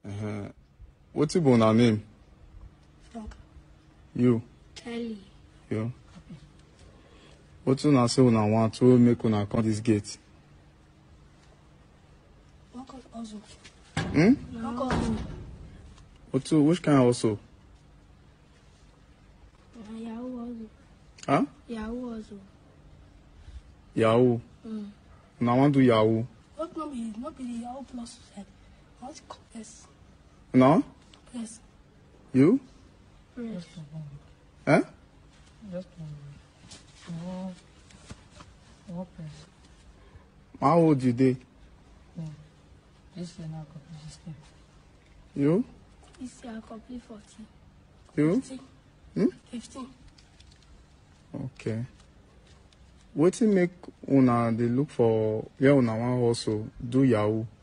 What's your bona name? Frank. You? Kelly. You? What you say una want to make una come this gate? Uncle also. Uncle also. Which kind also? Yahoo also. Huh? Yahoo also. Yahoo? Una want do Yahoo? What not be the Yahoo plus said. I want to call yes. No? Yes. You? Yes. Huh? Just one person. How old you dey? This year now complete 16. You? This year I complete 14. You? 15. 15. Okay. Wetin make una dey look for where una wan also do Yahoo?